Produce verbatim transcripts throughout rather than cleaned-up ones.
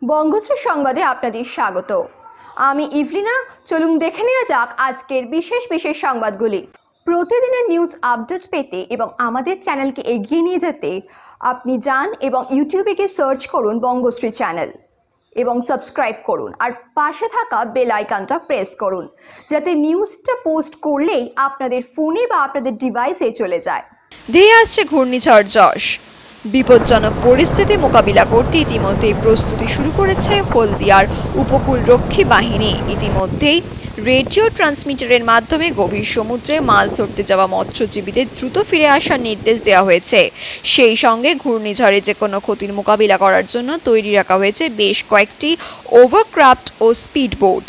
বঙ্গশ্রী সংবাদে আপনাদের স্বাগত। আমি ইভলিনা। চলুন দেখে নেওয়া যাক আজকের বিশেষ বিশেষ সংবাদগুলি। প্রতিদিনের নিউজ আপডেট পেতে এবং আমাদের চ্যানেলকে এগিয়ে নিয়ে যেতে আপনি যান এবং ইউটিউবে গিয়ে সার্চ করুন বঙ্গশ্রী চ্যানেল এবং সাবস্ক্রাইব করুন আর পাশে থাকা বেল আইকনটা প্রেস করুন, যাতে নিউজটা পোস্ট করলেই আপনাদের ফোনে বা আপনাদের ডিভাইসে চলে যায়। ধেয়ে আসছে ঘূর্ণিঝড় যশ। বিপজ্জনক পরিস্থিতি মোকাবিলা করতে ইতিমধ্যেই প্রস্তুতি শুরু করেছে হলদিয়ার উপকূলরক্ষী বাহিনী। ইতিমধ্যেই রেডিও ট্রান্সমিটারের মাধ্যমে গভীর সমুদ্রে মাছ ধরতে যাওয়া মৎস্যজীবীদের দ্রুত ফিরে আসার নির্দেশ দেওয়া হয়েছে। সেই সঙ্গে ঘূর্ণিঝড়ে যে কোনো ক্ষতির মোকাবিলা করার জন্য তৈরি রাখা হয়েছে বেশ কয়েকটি ওভারক্রাফট ও স্পিডবোট।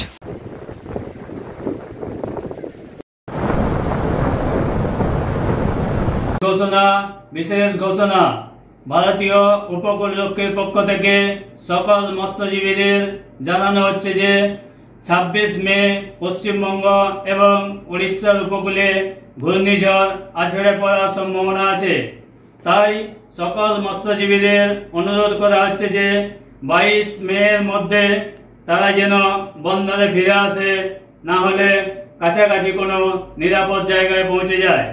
ঘোষণা, বিশেষ ঘোষণা। ভারতীয় উপকূলরক্ষীর পক্ষ থেকে সকল মৎস্যজীবীদের জানানো হচ্ছে যে ছাব্বিশ মে পশ্চিমবঙ্গ এবং উড়িষ্যার উপকূলে ঘূর্ণিঝড় আছড়ে পড়ার সম্ভাবনা আছে। তাই সকল মৎস্যজীবীদের অনুরোধ করা হচ্ছে যে বাইশ মে এর মধ্যে তারা যেন বন্দরে ফিরে আসে, না হলে কাছাকাছি কোনো নিরাপদ জায়গায় পৌঁছে যায়।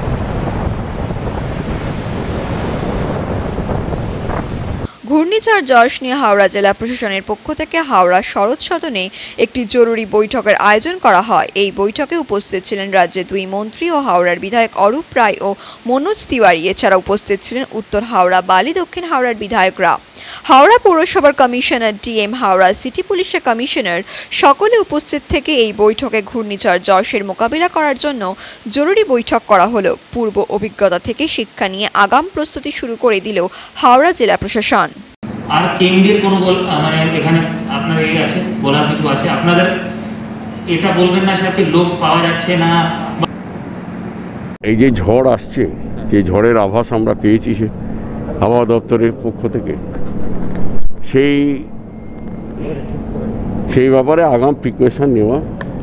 ঘূর্ণিঝড় যশ নিয়ে হাওড়া জেলা প্রশাসনের পক্ষ থেকে হাওড়া শরৎ সদনে একটি জরুরি বৈঠকের আয়োজন করা হয়। এই বৈঠকে উপস্থিত ছিলেন রাজ্যের দুই মন্ত্রী ও হাওড়ার বিধায়ক অরূপ রায় ও মনোজ তিওয়ারি। এছাড়া উপস্থিত ছিলেন উত্তর হাওড়া, বালি, দক্ষিণ হাওড়ার বিধায়করা, হাওড়া পৌরসভার কমিশনার, ডিএম, হাওড়া সিটি পুলিশের কমিশনার সকলে উপস্থিত থেকে এই বৈঠকে ঘূর্ণিঝড় যশের মোকাবিলা করার জন্য জরুরি বৈঠক করা হলো। পূর্ব অভিজ্ঞতা থেকে শিক্ষা নিয়ে আগাম প্রস্তুতি শুরু করে দিল হাওড়া জেলা প্রশাসন। আর কেন্দ্রের কোনো মানে এখানে আপনার এই আছে বলার কিছু আছে আপনাদের? এটা বলবেন না সাথে লোক পাওয়া যাচ্ছে না। এই যে ঝড় আসছে, যে ঝড়ের আভাস আমরা পেয়েছি সে আবহাওয়া দপ্তরের পক্ষ থেকে, সেই সেই ব্যাপারে আগাম প্রিকশন নেওয়া।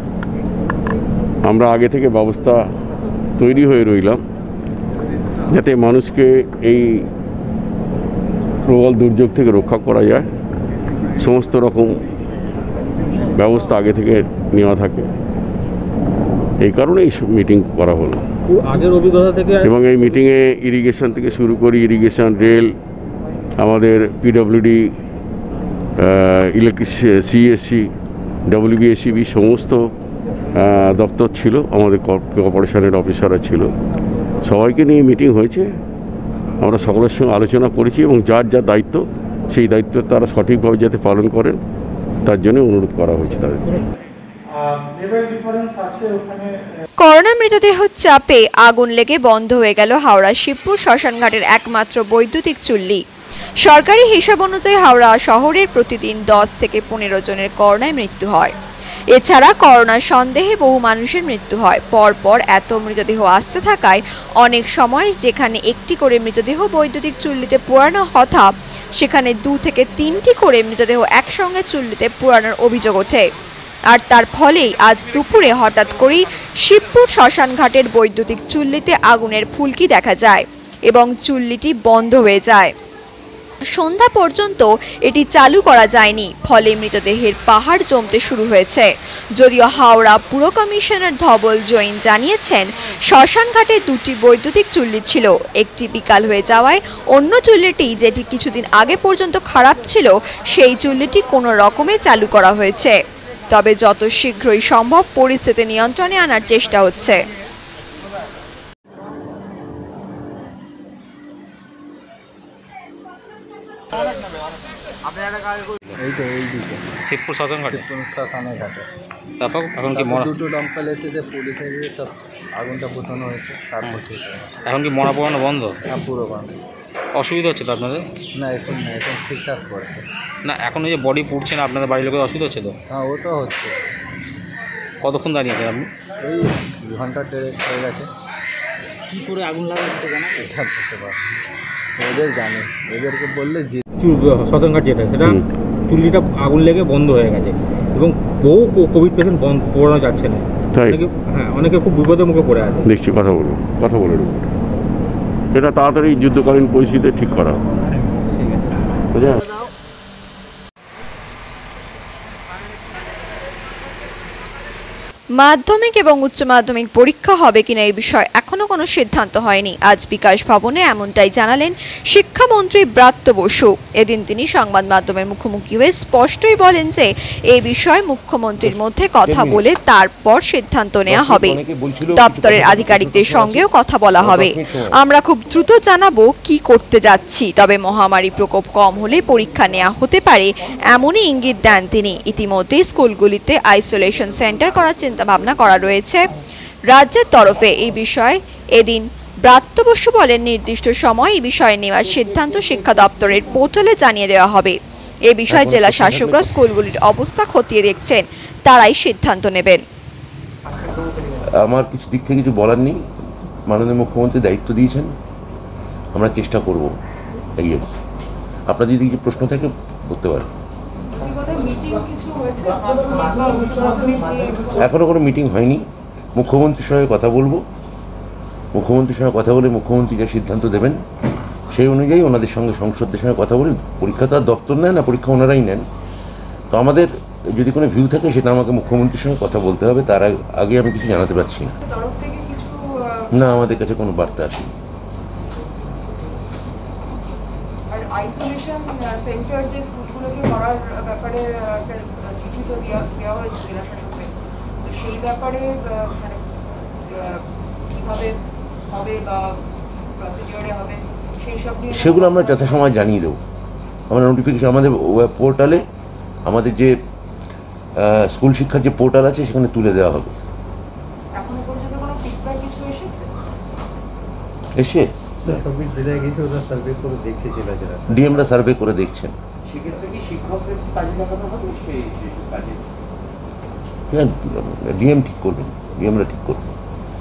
আমরা আগে থেকে ব্যবস্থা তৈরি হয়ে রইলাম যাতে মানুষকে এই প্রবল দুর্যোগ থেকে রক্ষা করা যায়। সমস্ত রকম ব্যবস্থা আগে থেকে নেওয়া থাকে, এই কারণে এই মিটিং করা হলো। আগের অভিজ্ঞতা থেকে এবং এই মিটিংয়ে ইরিগেশন থেকে শুরু করি, ইরিগেশন, রেল, আমাদের পিডব্লিউডি, ইলেকট্রিক, সিএসসি, ডব্লিউবিএসিবি সমস্ত দপ্তর ছিল, আমাদের কর্পোরেশনের অফিসাররা ছিল, সবাইকে নিয়ে মিটিং হয়েছে। আমরা সকলের সঙ্গে আলোচনা করেছি এবং যার যা দায়িত্ব সেই দায়িত্ব তারা সঠিকভাবে যাতে পালন করেন তার জন্য অনুরোধ করা হয়েছে তাদের। করোনা মৃতদেহ চাপে আগুন লেগে বন্ধ হয়ে গেল হাওড়া শিবপুর শ্মশানঘাটের একমাত্র বৈদ্যুতিক চুল্লি। সরকারি হিসাব অনুযায়ী হাওড়া শহরের প্রতিদিন দশ থেকে পনেরো জনের করোনায় মৃত্যু হয়। এছাড়া করোনার সন্দেহে বহু মানুষের মৃত্যু হয়। পরপর এত মৃতদেহ আসতে থাকায় অনেক সময় যেখানে একটি করে মৃতদেহ বৈদ্যুতিক চুল্লিতে পোড়ানো কথা, সেখানে দু থেকে তিনটি করে মৃতদেহ একসঙ্গে চুল্লিতে পোড়ানোর অভিযোগ ওঠে। আর তার ফলেই আজ দুপুরে হঠাৎ করেই শিবপুর শ্মশানঘাটের বৈদ্যুতিক চুল্লিতে আগুনের ফুলকি দেখা যায় এবং চুল্লিটি বন্ধ হয়ে যায়। সন্ধ্যা পর্যন্ত এটি চালু করা যায়নি, ফলে মৃতদেহের পাহাড় জমতে শুরু হয়েছে। যদিও হাওড়া পুর কমিশনার ধবল জৈন জানিয়েছেন, শ্মশানঘাটে দুটি বৈদ্যুতিক চুল্লি ছিল, একটি বিকাল হয়ে যাওয়ায় অন্য চুল্লিটি, যেটি কিছুদিন আগে পর্যন্ত খারাপ ছিল, সেই চুল্লিটি কোনো রকমে চালু করা হয়েছে। তবে যত শীঘ্রই সম্ভব পরিস্থিতি নিয়ন্ত্রণে আনার চেষ্টা হচ্ছে। শিবপুর শ্মশান ঘাটে শ্মশানের ঘাটে তারপর এখন কি মরা দুটো দমকল এসেছে, পুলিশ এসে সব আগুনটা বোঝানো হয়েছে। তারপর ঠিক এখন কি মরা পোড়ানো বন্ধ? হ্যাঁ, পুরো বন্ধ। অসুবিধা হচ্ছে তো আপনাদের? না, এখন না, এখন ঠিকঠাক করছে। না, এখন এই যে বডি পুড়ছে না, আপনাদের বাড়ির লোকের অসুবিধা হচ্ছে তো? হ্যাঁ, ওটা হচ্ছে। কতক্ষণ দাঁড়িয়ে আছেন আপনি? ওই ঘন্টা দেড়েক হয়ে গেছে। কী করে আগুন লাগাতে জানা এটা বুঝতে পারে, ওদের জানে, ওদেরকে বললে যে শ্মশানঘাট যেটা, সেটা চুল্লিটা আগুন লেগে বন্ধ হয়ে গেছে এবং বহু কোভিড পেশেন্ট বন্ধ পড়ানো যাচ্ছে না। হ্যাঁ, অনেকে খুব বিপদের মুখে পড়ে আছে। দেখছি, কথা বলবো কথা বলে দেবো, এটা তাড়াতাড়ি যুদ্ধকালীন পরিস্থিতিতে ঠিক করা। ঠিক আছে। মাধ্যমিক এবং উচ্চ মাধ্যমিক পরীক্ষা হবে কিনা এই বিষয়ে এখনো কোনো সিদ্ধান্ত হয়নি। আজ বিকাশ ভবনে এমনটাই জানালেন শিক্ষামন্ত্রী ব্রাত্য বসু। এদিন তিনি সংবাদ মাধ্যমের মুখোমুখি হয়ে স্পষ্টই বলেন যে এই বিষয়ে মুখ্যমন্ত্রীর মধ্যে কথা বলে তারপর সিদ্ধান্ত নেওয়া হবে। দপ্তরের আধিকারিকদের সঙ্গেও কথা বলা হবে। আমরা খুব দ্রুত জানাবো কি করতে যাচ্ছি, তবে মহামারী প্রকোপ কম হলে পরীক্ষা নেওয়া হতে পারে এমনই ইঙ্গিত দেন তিনি। ইতিমধ্যে স্কুলগুলিতে আইসোলেশন সেন্টার করার চিন্তা ভাবনা করা রয়েছে রাজ্যের তরফে। এই বিষয়ে এদিন ব্রাত্য বসু বলেন নির্দিষ্ট সময় এই বিষয়ে নেওয়ার সিদ্ধান্ত শিক্ষা দপ্তরের পোর্টালে জানিয়ে দেওয়া হবে। এ বিষয়ে জেলা শাসকরা স্কুলগুলির অবস্থা খতিয়ে দেখছেন, তারাই সিদ্ধান্ত নেবেন। আমার কিছু দিক থেকে কিছু বলার নেই, মাননীয় মুখ্যমন্ত্রী দায়িত্ব দিয়েছেন, আমরা চেষ্টা করব। এই আর কি, আপনার যদি কিছু প্রশ্ন থাকে করতে পারেন। এখনো কোনো মিটিং হয়নি, মুখ্যমন্ত্রীর সঙ্গে কথা বলবো, মুখ্যমন্ত্রীর সঙ্গে কথা বলে মুখ্যমন্ত্রী যা সিদ্ধান্ত দেবেন সেই অনুযায়ী ওনাদের সঙ্গে সংসদের সঙ্গে কথা বলি। পরীক্ষা তো আর দপ্তর নেয় না, পরীক্ষা ওনারাই নেন। তো আমাদের যদি কোনো ভিউ থাকে সেটা আমাকে মুখ্যমন্ত্রীর সঙ্গে কথা বলতে হবে, তার আগে আমি কিছু জানাতে পারছি না। না, আমাদের কাছে কোনো বার্তা আসেনি। আইসোলেশন সেন্টার যে স্কুলগুলোকে করার ব্যাপারে একটা চিঠি তো দেওয়া হয়েছে জেলা শাসককে, তো সেই ব্যাপারে মানে কীভাবে হবে বা প্রসিডিওরে হবে সেই সব নিয়ে সেগুলো আমরা যথাসময় জানিয়ে দেবো। আমরা নোটিফিকেশন আমাদের ওয়েব পোর্টালে, আমাদের যে স্কুল শিক্ষার যে পোর্টাল আছে সেখানে তুলে দেওয়া হবে। এখনো পর্যন্ত কোনো ফিডব্যাক কিছু এসেছে? এসে ডিএমরা সার্ভে করে দেখছেন। ডিএম ঠিক করবেন, ডিএমরা ঠিক করবেন।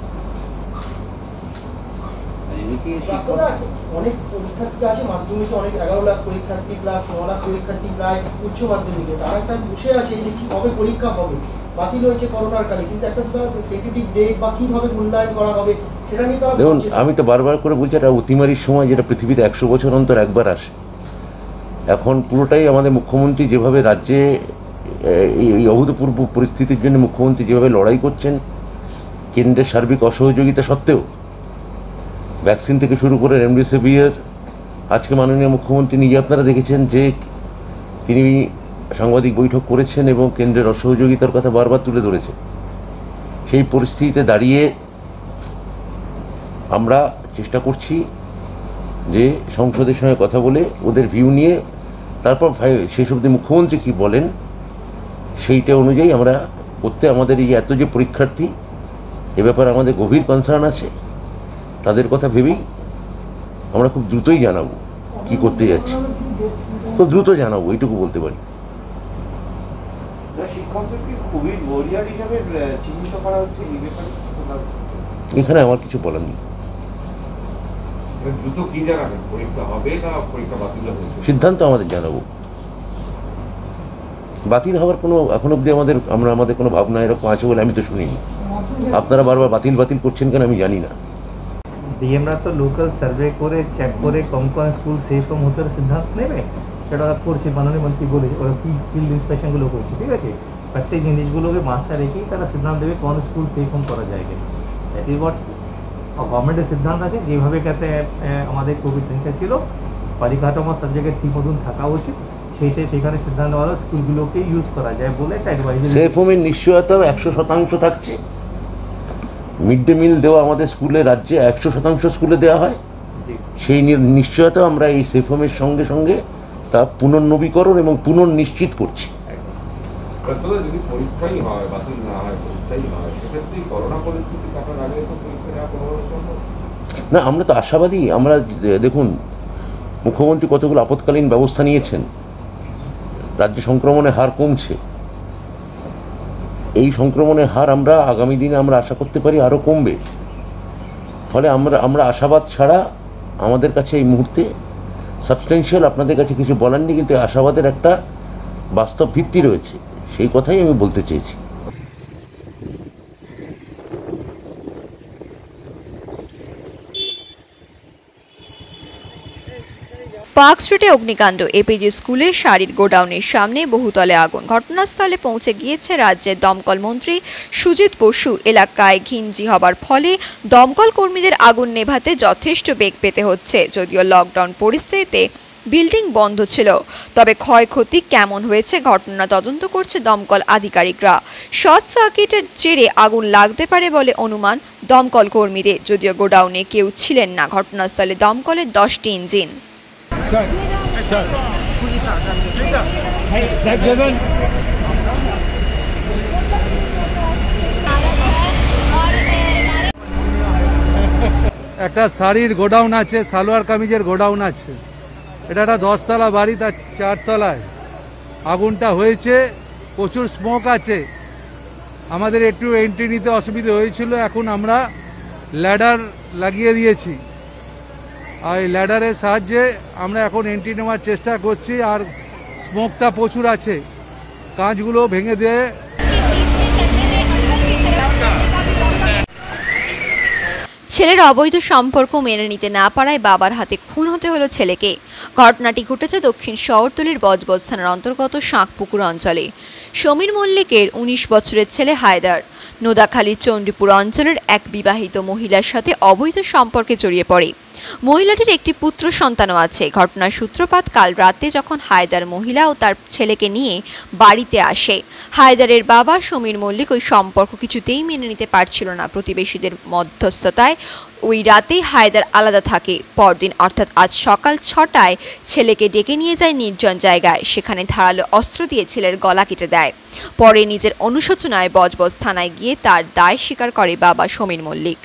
অনেক পরীক্ষার্থী আছে মাধ্যমিকে, অনেক এগারো লাখ পরীক্ষার্থী প্লাস ন লাখ পরীক্ষার্থী প্রায় উচ্চ মাধ্যমিকে, তারা একটা বসে আছে যে কি কবে পরীক্ষা হবে। বাতিল হয়েছে করোনার কালে, কিন্তু একটা টেন্টেটিভ ডেট বা কিভাবে মূল্যায়ন করা হবে সেটা নিয়ে তো দেখুন, আমি তো বারবার করে বলছি এটা অতিমারির সময়, যেটা পৃথিবীতে একশো বছর অন্তর একবার আসে। এখন পুরোটাই আমাদের মুখ্যমন্ত্রী যেভাবে রাজ্যে এই অভূতপূর্ব পরিস্থিতির জন্য মুখ্যমন্ত্রী যেভাবে লড়াই করছেন, কেন্দ্রের সার্বিক অসহযোগিতা সত্ত্বেও, ভ্যাকসিন থেকে শুরু করে রেমডেসিভির, আজকে মাননীয় মুখ্যমন্ত্রী নিজে আপনারা দেখেছেন যে তিনি সাংবাদিক বৈঠক করেছেন এবং কেন্দ্রের অসহযোগিতার কথা বারবার তুলে ধরেছেন। সেই পরিস্থিতিতে দাঁড়িয়ে আমরা চেষ্টা করছি যে সংসদের সঙ্গে কথা বলে ওদের ভিউ নিয়ে তারপর সেই সব মুখ্যমন্ত্রী কী বলেন সেইটা অনুযায়ী আমরা করতে, আমাদের এই এত যে পরীক্ষার্থী এ ব্যাপারে আমাদের গভীর কনসার্ন আছে, তাদের কথা ভেবেই আমরা খুব দ্রুতই জানাবো কি করতে যাচ্ছি, খুব দ্রুত জানাবো, এইটুকু বলতে পারি। এখানে আমার কিছু বলার নেই। সিদ্ধান্ত আমাদের জানাবো। বাতিল হওয়ার কোনো এখন অবধি আমাদের আমরা আমাদের কোনো ভাবনা এরকম আছে বলে আমি তো শুনিনি। আপনারা বারবার বাতিল বাতিল করছেন কেন আমি জানি না। ডিএমরা তো লোকাল সার্ভে করে চেক করে কোন কোন স্কুল সেফ কম হতে সিদ্ধান্ত নেবে সেটা করছে। মাননীয় মন্ত্রী বলে ওরা ফিল্ড ইন্সপেকশনগুলো করছে, ঠিক আছে। প্রত্যেক জিনিসগুলোকে মাথায় রেখেই তারা সিদ্ধান্ত দেবে কোন স্কুল সেফ কম করা যায়। দ্যাট ইজ হোয়াট গভর্নমেন্টের সিদ্ধান্ত আছে। যেভাবে কাতে আমাদের কোভিড সেন্টার ছিল, পরিকাঠামো সব জায়গায় ঠিক মতন থাকা উচিত, সেই সেই সেখানে সিদ্ধান্ত হলো স্কুলগুলোকে ইউজ করা যায় বলে একটা অ্যাডভাইস। সেফ হোমের নিশ্চয়তা একশো শতাংশ থাকছে। মিড ডে মিল দেওয়া আমাদের স্কুলে রাজ্যে একশো শতাংশ স্কুলে দেওয়া হয়, সেই নিশ্চয়তা আমরা এই সেফ হোমের সঙ্গে সঙ্গে তা পুনর্নবীকরণ এবং পুনর্নিশ্চিত করছি। না, আমরা তো আশাবাদী। আমরা দেখুন, মুখ্যমন্ত্রী কতগুলো আপৎকালীন ব্যবস্থা নিয়েছেন, রাজ্যে সংক্রমণের হার কমছে। এই সংক্রমণের হার আমরা আগামী দিনে আমরা আশা করতে পারি আরও কমবে। ফলে আমরা আমরা আশাবাদ ছাড়া আমাদের কাছে এই মুহূর্তে সাবস্টেন্সিয়াল আপনাদের কাছে কিছু বলার নেই, কিন্তু আশাবাদের একটা বাস্তব ভিত্তি রয়েছে, সেই কথাই আমি বলতে চেয়েছি। পার্ক স্ট্রিটে অগ্নিকাণ্ড, এপিজি স্কুলের শাড়ির গোডাউনের সামনে বহুতলে আগুন। ঘটনাস্থলে পৌঁছে গিয়েছে রাজ্যের দমকল মন্ত্রী সুজিত বসু। এলাকায় ঘিঞ্জি হবার ফলে দমকল কর্মীদের আগুন নেভাতে যথেষ্ট বেগ পেতে হচ্ছে। যদিও লকডাউন পরিস্থিতিতে বিল্ডিং বন্ধ ছিল, তবে ক্ষয়ক্ষতি কেমন হয়েছে ঘটনা তদন্ত করছে দমকল আধিকারিকরা। শর্ট সার্কিটের জেরে আগুন লাগতে পারে বলে অনুমান দমকল কর্মীদের। যদিও গোডাউনে কেউ ছিলেন না। ঘটনাস্থলে দমকলের দশটি ইঞ্জিন। একটা শাড়ির গোডাউন আছে, সালোয়ার কামিজের গোডাউন আছে। এটা একটা দশতলা বাড়ি, তার চারতলায় আগুনটা হয়েছে। প্রচুর স্মোক আছে। আমাদের একটু এন্ট্রি নিতে অসুবিধা হয়েছিল। এখন আমরা ল্যাডার লাগিয়ে দিয়েছি, আর এই ল্যাডারের সাহায্যে আমরা এখন এন্ট্রি নেওয়ার চেষ্টা করছি। আর স্মোকটা প্রচুর আছে, কাঁচগুলো ভেঙে দিয়ে ছেলের অবৈধ সম্পর্ক মেনে নিতে না পারায় বাবার হাতে খুন হতে হলো ছেলেকে। ঘটনাটি ঘটেছে দক্ষিণ শহরতলির বজবজ থানার অন্তর্গত শাঁকপুকুর অঞ্চলে। সমীর মল্লিকের উনিশ বছরের ছেলে হায়দার নোদাখালীর চণ্ডীপুর অঞ্চলের এক বিবাহিত মহিলার সাথে অবৈধ সম্পর্কে জড়িয়ে পড়ে। মহিলাটির একটি পুত্র সন্তানও আছে। ঘটনার সূত্রপাত কাল রাতে, যখন হায়দার মহিলা ও তার ছেলেকে নিয়ে বাড়িতে আসে। হায়দারের বাবা সমীর মল্লিক ওই সম্পর্ক কিছুতেই মেনে নিতে পারছিল না। প্রতিবেশীদের মধ্যস্থতায় ওই রাতেই হায়দার আলাদা থাকে। পরদিন অর্থাৎ আজ সকাল ছটায় ছেলেকে ডেকে নিয়ে যায় নির্জন জায়গায়। সেখানে ধারালো অস্ত্র দিয়ে ছেলের গলা কেটে দেয়। পরে নিজের অনুশোচনায় বজবজ থানায় গিয়ে তার দায় স্বীকার করে বাবা সমীর মল্লিক।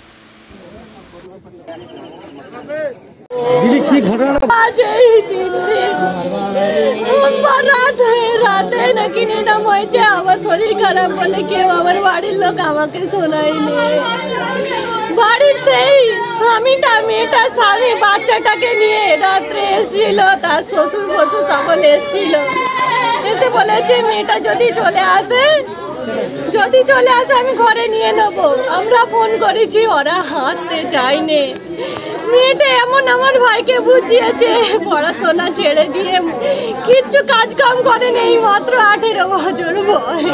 কি ঘটনা? आज ही दिन সোমবার রাত রাতে নাকি নিলাম হয়েছে। আমার শরীর খারাপ বলে কেউ আমার বাড়ির লোক আমাকে শোনায়নি। বাড়ির সেই স্বামীটা মেয়েটা স্বামী বাচ্চাটাকে নিয়ে রাত্রে এসেছিল, তার শ্বশুর শ্বশুর সকলে এসেছিল। এসে বলেছে মেয়েটা যদি চলে আসে যদি চলে আসে আমি ঘরে নিয়ে নেবো। আমরা ফোন করেছি, ওরা হাসতে চায়নি। মেয়েটা এমন আমার ভাইকে বুঝিয়েছে, পড়াশোনা ছেড়ে দিয়ে কিচ্ছু কাজ কাম করে নেই, মাত্র আঠেরো বছর বয়স।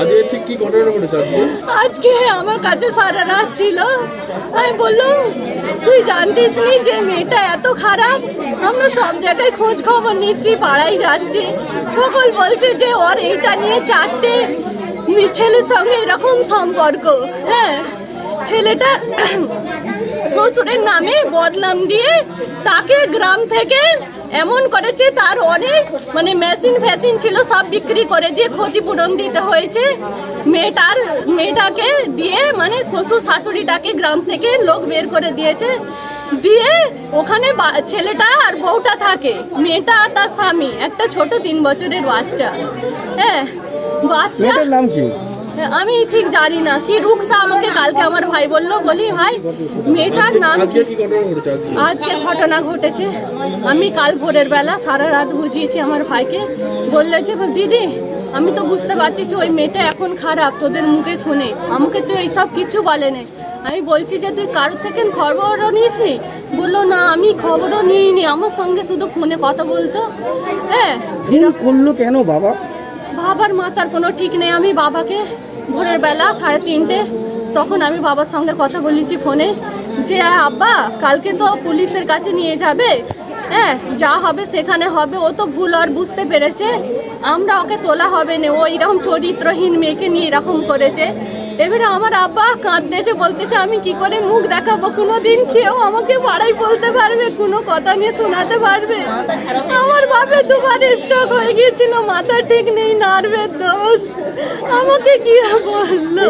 আজকে আমার কাছে সারা রাত ছিল। আমি বললাম তুই জানতিস নি যে মেয়েটা এত খারাপ? আমরা সব জায়গায় খোঁজ খবর নিচ্ছি, পাড়ায় যাচ্ছি, সকল বলছে যে ওর এইটা নিয়ে চারটে ছেলের সঙ্গে এরকম সম্পর্ক। হ্যাঁ, ছেলেটা শ্বশুরের নামে বদনাম দিয়ে তাকে গ্রাম থেকে এমন করেছে, তার অনেক মানে মেশিন ফ্যাশিন ছিল সব বিক্রি করে দিয়ে ক্ষতিপূরণ দিতে হয়েছে। মেয়েটার মেয়েটাকে দিয়ে মানে শ্বশুর শাশুড়িটাকে গ্রাম থেকে লোক বের করে দিয়েছে। দিয়ে ওখানে ছেলেটা আর বউটা থাকে, মেয়েটা আর তার স্বামী, একটা ছোট তিন বছরের বাচ্চা। হ্যাঁ, বাচ্চার নাম কি আমি ঠিক জানি না। কি রুকসা আমাকে কালকে আমার ভাই বললো, বলি ভাই মেয়েটার নাম কি? আজকে ঘটনা ঘটেছে। আমি কাল ভোরের বেলা সারা রাত বুঝিয়েছি আমার ভাইকে। বললেছে দিদি আমি তো বুঝতে পারছি ওই মেয়েটা এখন খারাপ, তোদের মুখে শুনে আমাকে তো এইসব কিছু বলে না। আমি বলছি যে তুই কারোর থেকে খবরও নিস নি? বললো না আমি খবরও নিইনি, আমার সঙ্গে শুধু ফোনে কথা বলতো। হ্যাঁ, করলো কেন বাবা? বাবার মাথার কোনো ঠিক নেই। আমি বাবাকে ভোরের বেলা সাড়ে তিনটে তখন আমি বাবার সঙ্গে কথা বলেছি ফোনে যে আব্বা কালকে তো পুলিশের কাছে নিয়ে যাবে, হ্যাঁ যা হবে সেখানে হবে। ও তো ভুল আর বুঝতে পেরেছে, আমরা ওকে তোলা হবে না। ও এরকম চরিত্রহীন মেয়েকে নিয়ে এরকম করেছে। এবারে আমার আব্বা কাঁদতেছে, বলতেছে আমি কি করে মুখ দেখাবো? কোনো দিন কেউ আমাকে পাড়াই বলতে পারবে, কোনো কথা নিয়ে শোনাতে পারবে? আমার বাপের দুবার স্ট্রোক হয়ে গিয়েছিল, মাথা ঠিক নেই, নার্ভের দোষ। আমাকে কি বললো?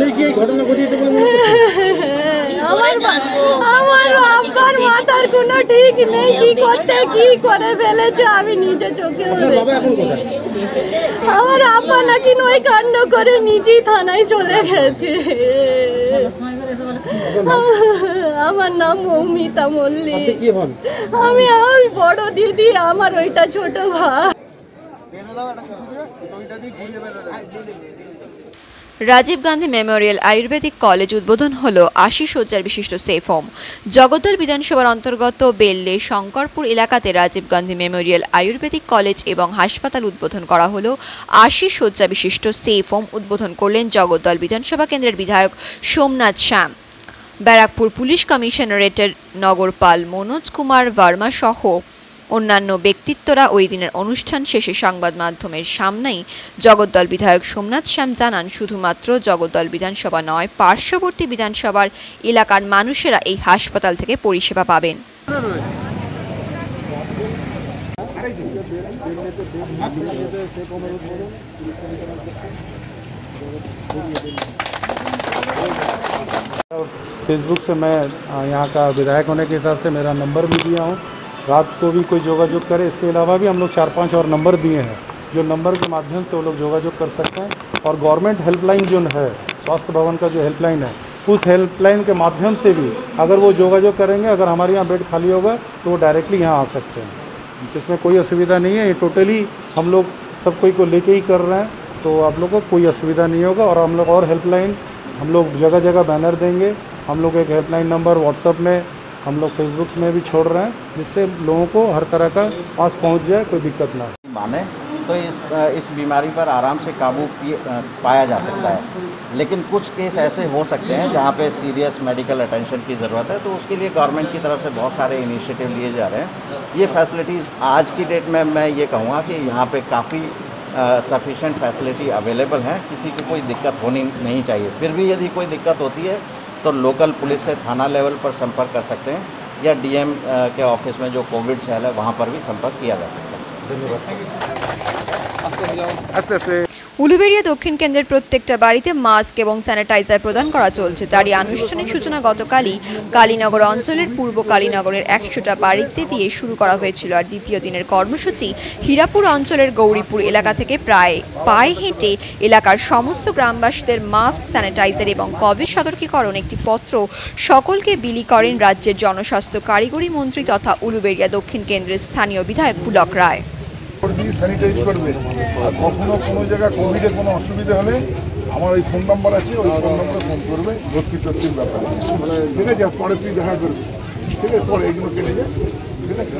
আমার আমার আব্বার মাথার কোনো ঠিক নেই, কি করতে কি করে ফেলেছে আমি নিজে চোখে। আমার আব্বা নাকি নয় কাণ্ড করে নিজেই থানায় চলে গেছে। আমার নাম মৌমিতা মল্লিক। আমি আর বড় দিদি, আমার ওইটা ছোট ভাই। Rajiv Gandhi memorial ayurvedic college উদ্বোধন হলো আশি শয্যার বিশিষ্ট সেফ হোম। জগদ্দল বিধানসভার অন্তর্গত বেল্লে শঙ্করপুর এলাকাতে Rajiv Gandhi memorial ayurvedic college এবং হাসপাতাল উদ্বোধন করা হলো আশি শয্যা বিশিষ্ট সেফ হোম উদ্বোধন করলেন জগদ্দল বিধানসভা কেন্দ্রের বিধায়ক সোমনাথ শ্যাম। ব্যারাকপুর পুলিশ কমিশনারেটের নগরপাল মনোজ কুমার ভার্মা সহ অন্যান্য ব্যক্তিত্বরা ওই দিনের অনুষ্ঠান শেষে সংবাদ মাধ্যমের সামনেই জগদ্দল বিধায়ক সোমনাথ শ্যাম জানান, শুধুমাত্র জগদ্দল বিধানসভা নয়, পার্শ্ববর্তী বিধানসভার এলাকার মানুষেরা এই হাসপাতাল থেকে পরিষেবা পাবেন। फेसबुक से मैं यहाँ का विधायक होने के हिसाब से मेरा नंबर भी दिया हूँ। रात को भी कोई जोगाजोग करे, इसके अलावा भी हम लोग चार पांच और नंबर दिए हैं जो नंबर के माध्यम से वो लोग जोगाजोग कर सकते हैं। और गवर्नमेंट हेल्पलाइन जो है, स्वास्थ्य भवन का जो हेल्पलाइन है, उस हेल्पलाइन के माध्यम से भी अगर वो जोगाजोग करेंगे, अगर हमारे यहाँ बेड खाली होगा तो वो डायरेक्टली यहाँ आ सकते हैं। इसमें कोई असुविधा नहीं है। ये टोटली हम लोग सब कोई को लेके ही कर रहे हैं, तो आप लोग को कोई असुविधा नहीं होगा। और हम लोग और हेल्पलाइन हम लोग जगह जगह बैनर देंगे। हम लोग एक हेल्पलाइन नंबर व्हाट्सएप में, हम लोग फेसबुक में भी छोड़ रहे हैं, जिससे लोगों को हर तरह का पास पहुंच जाए, कोई दिक्कत ना माने तो इस इस बीमारी पर आराम से काबू पाया जा सकता है। लेकिन कुछ केस ऐसे हो सकते हैं जहां पे सीरियस मेडिकल अटेंशन की ज़रूरत है, तो उसके लिए गवर्नमेंट की तरफ से बहुत सारे इनिशिएटिव लिए जा रहे हैं। ये फैसिलिटीज़ आज की डेट में मैं ये कहूँगा कि यहाँ पे काफ़ी सफिशेंट फैसिलिटी अवेलेबल हैं, किसी को कोई दिक्कत होनी नहीं चाहिए। फिर भी यदि कोई दिक्कत होती है तो लोकल पुलिस से थाना लेवल पर संपर्क कर सकते हैं, या डीएम के ऑफिस में जो कोविड सेल है वहाँ पर भी संपर्क किया जा सकता है। धन्यवाद। উলুবেড়িয়া দক্ষিণ কেন্দ্রের প্রত্যেকটা বাড়িতে মাস্ক এবং স্যানিটাইজার প্রদান করা চলছে। তারই আনুষ্ঠানিক সূচনা গতকালই কালীনগর অঞ্চলের পূর্ব কালীনগরের একশোটা বাড়িতে দিয়ে শুরু করা হয়েছিল। আর দ্বিতীয় দিনের কর্মসূচি হীরাপুর অঞ্চলের গৌরীপুর এলাকা থেকে প্রায় পায়ে হেঁটে এলাকার সমস্ত গ্রামবাসীদের মাস্ক, স্যানিটাইজার এবং কোভিড সতর্কীকরণ একটি পত্র সকলকে বিলি করেন রাজ্যের জনস্বাস্থ্য কারিগরি মন্ত্রী তথা উলুবেড়িয়া দক্ষিণ কেন্দ্রের স্থানীয় বিধায়ক পুলক রায়। স্যানিটাইজ করবে, আর কখনো কোনো জায়গায় কোভিডের কোনো অসুবিধা হলে আমার ওই ফোন নাম্বার আছে, ওই ফোন নাম্বারে ফোন করবে ভর্তি টর্তির ব্যাপারে, ঠিক আছে? পরে তুই দেখা করবি, ঠিক আছে? পরে এইগুলো কেটে যায়, ঠিক আছে?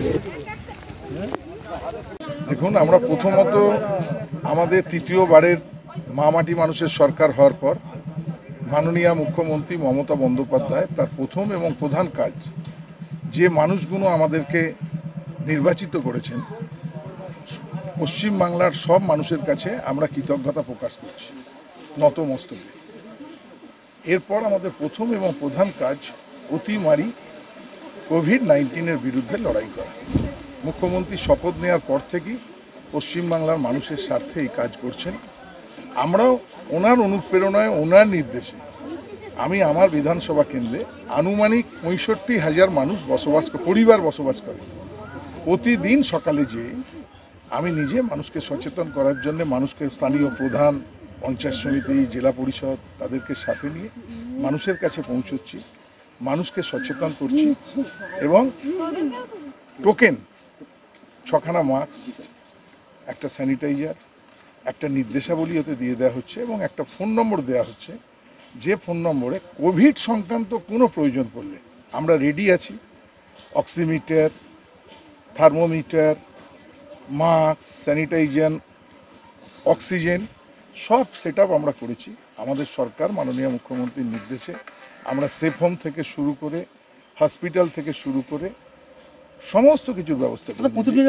দেখুন, আমরা প্রথমত আমাদের তৃতীয়বারের মা মাটি মানুষের সরকার হওয়ার পর মাননীয় মুখ্যমন্ত্রী মমতা বন্দ্যোপাধ্যায় তার প্রথম এবং প্রধান কাজ, যে মানুষগুলো আমাদেরকে নির্বাচিত করেছেন, পশ্চিমবাংলার সব মানুষের কাছে আমরা কৃতজ্ঞতা প্রকাশ করছি নতমস্তকে। এরপর আমাদের প্রথম এবং প্রধান কাজ অতিমারি কোভিড নাইন্টিনের বিরুদ্ধে লড়াই করা। মুখ্যমন্ত্রী শপথ নেওয়ার পর থেকেই পশ্চিমবাংলার মানুষের স্বার্থে এই কাজ করছেন। আমরাও ওনার অনুপ্রেরণায়, ওনার নির্দেশে আমি আমার বিধানসভা কেন্দ্রে আনুমানিক পঁয়ষট্টি হাজার মানুষ বসবাস পরিবার বসবাস করে। প্রতিদিন সকালে যেয়ে আমি নিজে মানুষকে সচেতন করার জন্য মানুষকে স্থানীয় প্রধান, পঞ্চায়েত সমিতি, জেলা পরিষদ তাদেরকে সাথে নিয়ে মানুষের কাছে পৌঁছচ্ছি, মানুষকে সচেতন করছি এবং টোকেন ছখানা মাস্ক, একটা স্যানিটাইজার, একটা নির্দেশাবলী ওতে দিয়ে দেওয়া হচ্ছে এবং একটা ফোন নম্বর দেওয়া হচ্ছে, যে ফোন নম্বরে কোভিড সংক্রান্ত কোনো প্রয়োজন পড়লে আমরা রেডি আছি। Oximeter, thermometer, mask, sanitizer, oxygen সব সেট আমরা করেছি। আমাদের সরকার মাননীয় মুখ্যমন্ত্রীর নির্দেশে আমরা সেফ হোম থেকে শুরু করে হসপিটাল থেকে শুরু করে সমস্ত কিছুর ব্যবস্থা করি।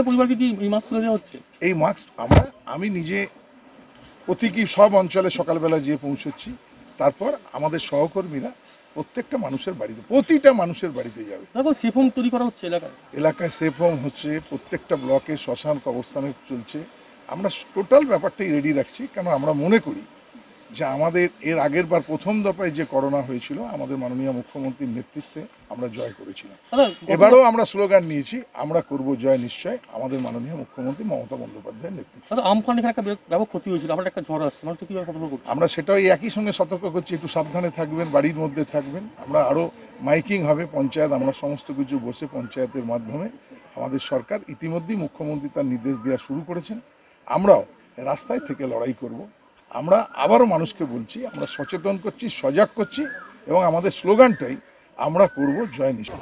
এই মাস্ক আমরা আমি নিজে প্রতীকী সব অঞ্চলে সকালবেলা যেয়ে পৌঁছচ্ছি, তারপর আমাদের সহকর্মীরা প্রত্যেকটা মানুষের বাড়িতে, প্রতিটা মানুষের বাড়িতে যাবে। সেফ হোম তৈরি করা হচ্ছে এলাকায় এলাকায় সেফ হোম হচ্ছে, প্রত্যেকটা ব্লকে শ্মশান কবরস্থানে চলছে। আমরা টোটাল ব্যাপারটাই রেডি রাখছি, কেন আমরা মনে করি যে আমাদের এর আগের বার প্রথম দফায় যে করোনা হয়েছিল আমাদের মাননীয় মুখ্যমন্ত্রীর নেতৃত্বে আমরা জয় করেছিলাম। এবারও আমরা স্লোগান নিয়েছি, আমরা করব জয় নিশ্চয়, আমাদের মাননীয় মুখ্যমন্ত্রী মমতা বন্দ্যোপাধ্যায়ের নেতৃত্বে। আমফান এখানে একটা ব্যাপক ক্ষতি হয়েছিল, আমরা একটা ঝড় আসছে, মানে কীভাবে সতর্ক করছি? আমরা সেটাই একই সঙ্গে সতর্ক করছি, একটু সাবধানে থাকবেন, বাড়ির মধ্যে থাকবেন। আমরা আরও মাইকিং হবে পঞ্চায়েত, আমরা সমস্ত কিছু বসে পঞ্চায়েতের মাধ্যমে আমাদের সরকার ইতিমধ্যেই মুখ্যমন্ত্রী তার নির্দেশ দেওয়া শুরু করেছেন। আমরাও রাস্তায় থেকে লড়াই করব। আমরা আবারও মানুষকে বলছি, আমরা সচেতন করছি, সজাগ করছি এবং আমাদের স্লোগানটাই আমরা করব জয় নিশ্চয়।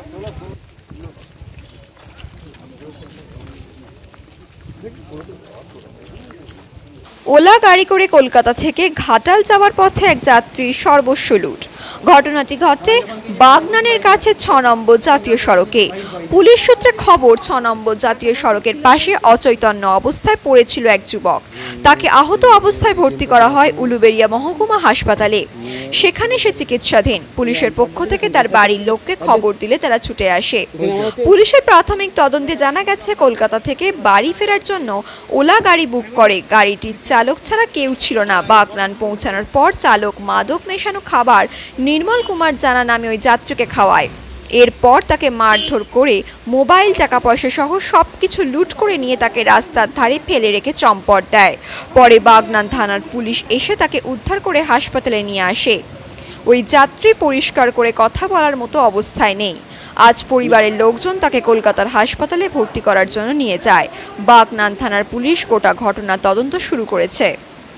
ওলা গাড়ি করে কলকাতা থেকে ঘাটাল যাওয়ার পথে এক যাত্রীর সর্বস্ব লুট। ঘটনাটি ঘটে বাগনানের কাছে ছ নম্বর জাতীয় সড়কে। পুলিশ সূত্রে খবর, ছ নম্বর জাতীয় সড়কের পাশে অচৈতন্য অবস্থায় পড়েছিল এক যুবক। তাকে আহত অবস্থায় ভর্তি করা হয় উলুবেড়িয়া মহকুমা হাসপাতালে। সেখানে সে চিকিৎসাধীন। পুলিশের পক্ষ থেকে তার বাড়ির লোককে খবর দিলে তারা ছুটে আসে। পুলিশের প্রাথমিক তদন্তে জানা গেছে, কলকাতা থেকে বাড়ি ফেরার জন্য ওলা গাড়ি বুক করে। গাড়িটির চালক ছাড়া কেউ ছিল না। বাগনান পৌঁছানোর পর চালক মাদক মেশানো খাবার নির্মল কুমার জানা নামে ওই যাত্রীকে খাওয়ায়। এরপর তাকে মারধর করে মোবাইল, টাকা পয়সা সহ সবকিছু লুট করে নিয়ে তাকে রাস্তার ধারে ফেলে রেখে চম্পট দেয়। পরে বাগনান থানার পুলিশ এসে তাকে উদ্ধার করে হাসপাতালে নিয়ে আসে। ওই যাত্রী পরিষ্কার করে কথা বলার মতো অবস্থায় নেই। আজ পরিবারের লোকজন তাকে কলকাতার হাসপাতালে ভর্তি করার জন্য নিয়ে যায়। বাগনান থানার পুলিশ গোটা ঘটনা তদন্ত শুরু করেছে।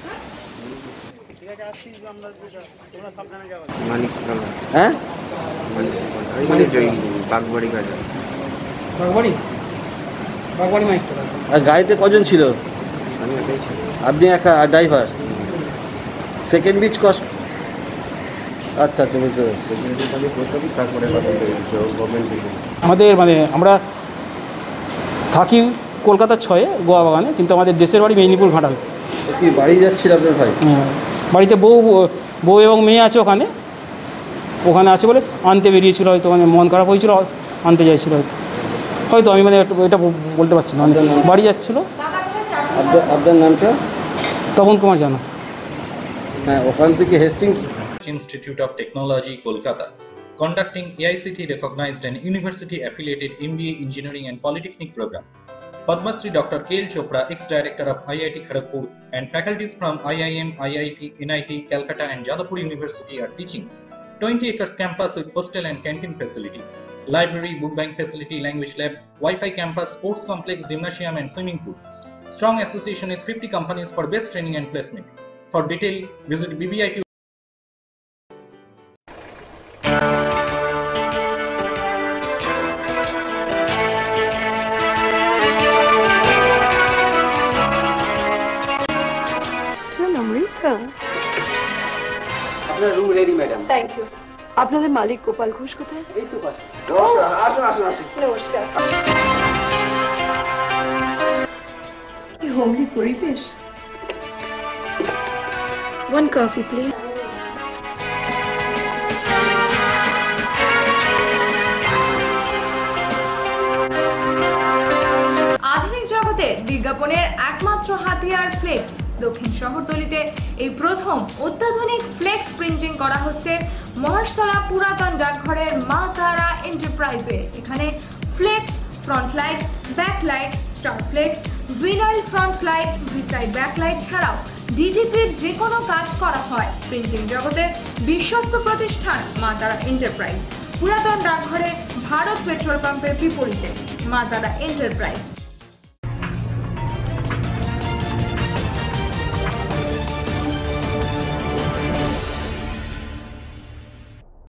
হ্যাঁ গাড়িতে কজন ছিল? আপনি একা আর ড্রাইভার? Second beach cost? আচ্ছা আচ্ছা, বুঝতে পারছি। তারপরে আমাদের মানে আমরা থাকি কলকাতার ছয়ে গোয়া বাগানে, কিন্তু আমাদের দেশের বাড়ি মেদিনীপুর ঘাটাল। কি বাড়ি যাচ্ছিল আপনার ভাই? বাড়িতে বউ বউ এবং মেয়ে আছে, ওখানে ওখানে আছে বলে আনতে বেরিয়েছিল। হয়তো মানে মন খারাপ হয়েছিল, আনতে চাইছিল হয়তো হয়তো আমি মানে এটা বলতে পারছি না। বাড়ি যাচ্ছিল। আপনার নামটা? তপন কুমার জানা। হ্যাঁ, ওখান থেকে Hastings Institute of Technology, Kolkata, conducting A I C T recognized and university affiliated M B A Engineering and Polytechnic program. Padma Shri Doctor K L Chopra, ex-director of I I T Kharagpur, and faculties from I I M, I I T, N I T, Calcutta and Jadavpur University are teaching. twenty acres campus with hostel and canteen facility, library, book bank facility, language lab, Wi-Fi campus, sports complex, gymnasium and swimming pool. Strong association with fifty companies for best training and placement. For detail, visit B B I T. আপনার room ready madam. Thank you. আপনাদের মালিক গোপাল ঘোষ কোথায়? এই তো পাশে। নমস্কার, আসুন আসুন আসুন। নমস্কার। কি হোমলি পরিবেশ। One coffee please. আধুনিক জগতের বিজ্ঞাপনের একমাত্র হাতিয়ার ফ্লেক্স। দক্ষিণ শহরতলিতে এই প্রথম অত্যাধুনিক ফ্লেক্স প্রিন্টিং করা হচ্ছে মহেশতলা পুরাতন ডাকঘরের মা তারা এন্টারপ্রাইজে। এখানে flex, front light, back light, star flex, vinyl front light, ভিসাইড ব্যাক লাইট ছাড়াও ডিটিপির যে কোনো কাজ করা হয়। প্রিন্টিং জগতের বিশ্বস্ত প্রতিষ্ঠান মা তারা এন্টারপ্রাইজ, পুরাতন ডাকঘরে ভারত পেট্রোল পাম্পের বিপরীতে মা তারা এন্টারপ্রাইজ।